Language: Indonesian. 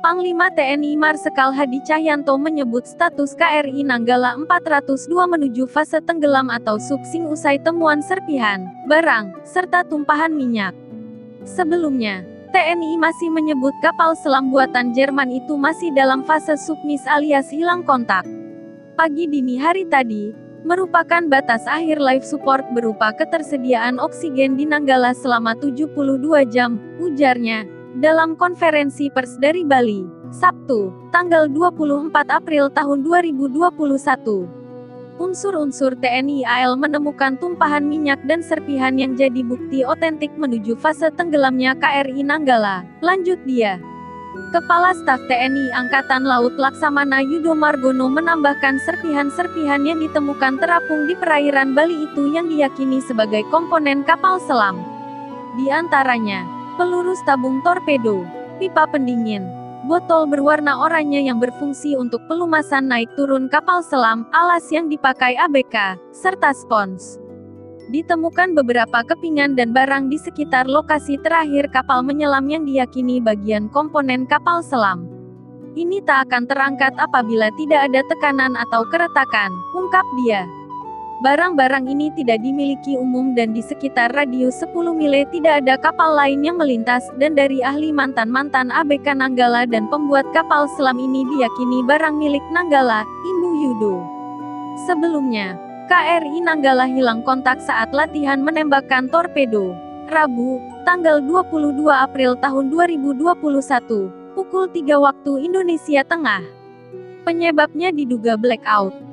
Panglima TNI Marsikal Hadi Cahyanto menyebut status KRI Nanggala 402 menuju fase tenggelam atau subsing usai temuan serpihan, barang, serta tumpahan minyak. Sebelumnya, TNI masih menyebut kapal selam buatan Jerman itu masih dalam fase submis alias hilang kontak. Pagi dini hari tadi, merupakan batas akhir life support berupa ketersediaan oksigen di Nanggala selama 72 jam, ujarnya. Dalam konferensi pers dari Bali, Sabtu, tanggal 24 April tahun 2021. Unsur-unsur TNI AL menemukan tumpahan minyak dan serpihan yang jadi bukti otentik menuju fase tenggelamnya KRI Nanggala, lanjut dia. Kepala Staf TNI Angkatan Laut Laksamana Yudo Margono menambahkan serpihan-serpihan yang ditemukan terapung di perairan Bali itu yang diyakini sebagai komponen kapal selam. Di antaranya, peluru tabung torpedo, pipa pendingin, botol berwarna oranye yang berfungsi untuk pelumasan naik turun kapal selam, alas yang dipakai ABK, serta spons. Ditemukan beberapa kepingan dan barang di sekitar lokasi terakhir kapal menyelam yang diyakini bagian komponen kapal selam. Ini tak akan terangkat apabila tidak ada tekanan atau keretakan, ungkap dia. Barang-barang ini tidak dimiliki umum dan di sekitar radius 10 mile tidak ada kapal lain yang melintas, dan dari ahli mantan-mantan ABK Nanggala dan pembuat kapal selam ini diyakini barang milik Nanggala, Imbu Yudo. Sebelumnya, KRI Nanggala hilang kontak saat latihan menembakkan torpedo. Rabu, tanggal 22 April tahun 2021, pukul 3 waktu Indonesia Tengah. Penyebabnya diduga blackout.